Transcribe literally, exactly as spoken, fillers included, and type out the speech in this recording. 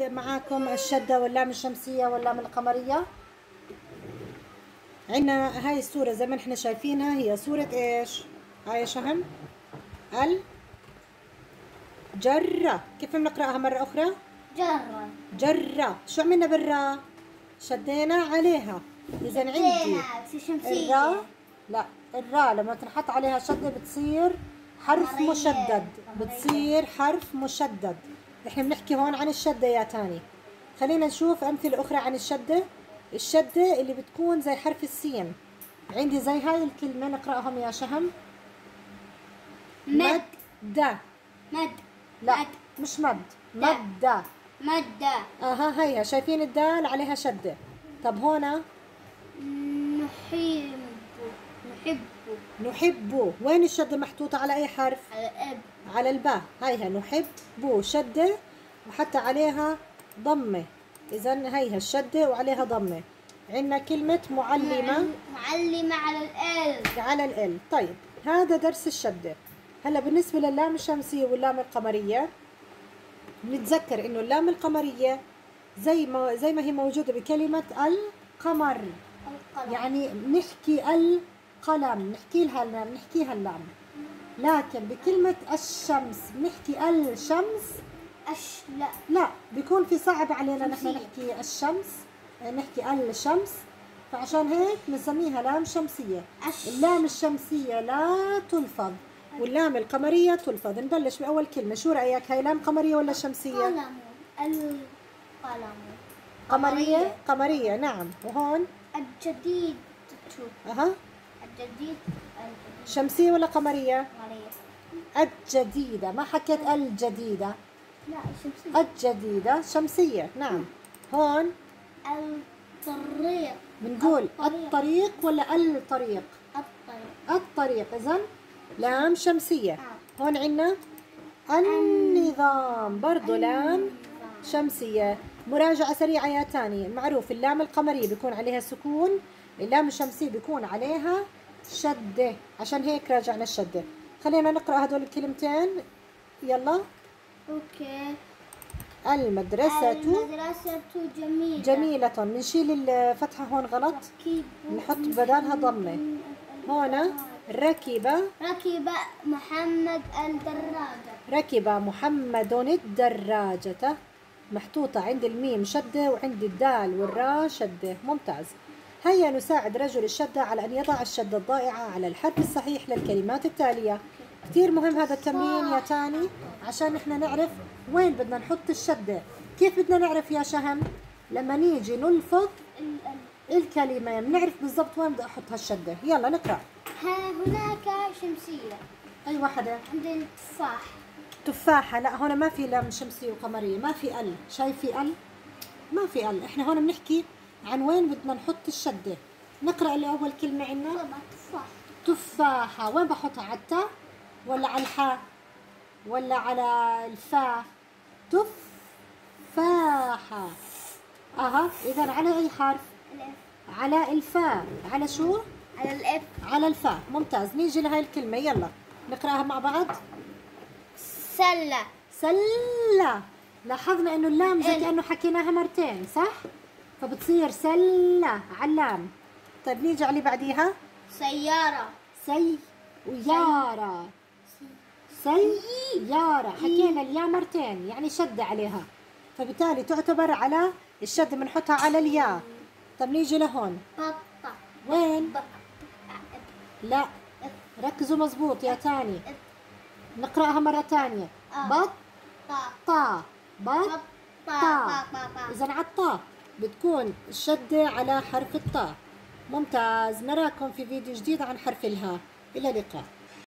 موجود معاكم الشدة واللام الشمسية واللام القمرية. عندنا هاي الصورة زي ما احنا شايفينها، هي صورة ايش؟ هاي شهم الجرة. كيف بنقرأها مرة أخرى؟ جرة. جرة. شو عملنا بالراء؟ شدينا عليها. إذا عندي الراء، لا الراء لما تنحط عليها شدة بتصير حرف قمرية. مشدد، قمرية. بتصير حرف مشدد. احنا بنحكي هون عن الشدة يا تاني. خلينا نشوف أمثلة أخرى عن الشدة. الشدة اللي بتكون زي حرف السين، عندي زي هاي الكلمة نقرأهم يا شهم. مد. مد. مد. لا مد. مش مد، دا. مد. مد. اها هيها شايفين الدال عليها شدة. طب هنا نحب. نحب. نحب، وين الشدة محطوطة على أي حرف؟ على الأب. على الباء. هيها نحب شدة وحتى عليها ضمة. إذا هيها الشدة وعليها ضمة. عندنا كلمة معلمة. معلمة على الأل. على الال. طيب هذا درس الشدة. هلا بالنسبة لللام الشمسية واللام القمرية، نتذكر إنه اللام القمرية زي ما زي ما هي موجودة بكلمة القمر، القلم. يعني بنحكي القلم، نحكي لها بنحكيها اللام. لكن بكلمة الشمس بنحكي الشمس. أش لا. لا بيكون في صعب علينا نحن شمسية. نحكي الشمس، نحكي الشمس، فعشان هيك بنسميها لام شمسية. أش. اللام الشمسية لا تلفظ واللام القمرية تلفظ. نبلش بأول كلمة، شو رأيك؟ هاي لام قمرية ولا شمسية؟ قلم. القلم. قمرية. قمرية نعم. وهون الجديد. أها الجديد. شمسية ولا قمرية؟ قمرية. الجديدة، ما حكيت الجديدة. لا شمسية. الجديدة شمسية نعم. هون الطريق. بنقول الطريق. الطريق ولا الطريق؟ الطريق. الطريق. إذن لام شمسية. آه. هون عندنا النظام، برضو لام شمسية. مراجعة سريعة يا تاني. معروف اللام القمرية بيكون عليها سكون، اللام الشمسية بيكون عليها شدة، عشان هيك راجعنا الشدة. خلينا نقرأ هدول الكلمتين يلا. اوكي. المدرسة المدرسة جميلة. جميلة. بنشيل الفتحة هون غلط، نحط بدالها ضمة. هون ركب. ركب محمد الدراجة. ركب محمد الدراجة، محطوطة عند الميم شدة وعند الدال والراء شدة. ممتاز. هيا نساعد رجل الشدة على أن يضع الشدة الضائعة على الحرف الصحيح للكلمات التالية. كتير مهم هذا التمرين يا تاني عشان نحن نعرف وين بدنا نحط الشدة. كيف بدنا نعرف يا شهم؟ لما نيجي نلفظ الكلمة بنعرف بالضبط وين بدي أحط هالشدة. يلا نقرأ. ها هناك شمسية. أي واحدة؟ عند التفاح. تفاحة. لا هون ما في لام شمسية وقمرية، ما في ال. شايف في ال؟ ما في ال. احنا هون بنحكي عن وين بدنا نحط الشدة. نقرأ الأول كلمة عنا. تفاح. تفاحة. وين بحطها؟ على التاء ولا على الحاء ولا على الفاء؟ تفاحة. اها إذا على أي حرف؟ الأف. على الفاء. على شو؟ على الأف. على الفاء. ممتاز. نيجي لهي الكلمة يلا نقرأها مع بعض. سلة. سلة. لاحظنا انه اللام زي كأنه حكيناها مرتين صح؟ فبتصير سلة على اللام. طيب نيجي على اللي بعديها. سيارة. سي ويارة. سيارة حكينا الياء مرتين يعني شد عليها، فبالتالي تعتبر على الشد بنحطها على الياء. طب نيجي لهون. بطة. وين؟ لا ركزوا مزبوط يا تاني. نقرأها مرة تانية. بط طا. بط طا. إذا على الطاء بتكون الشدة على حرف الطاء. ممتاز. نراكم في فيديو جديد عن حرف الهاء. إلى اللقاء.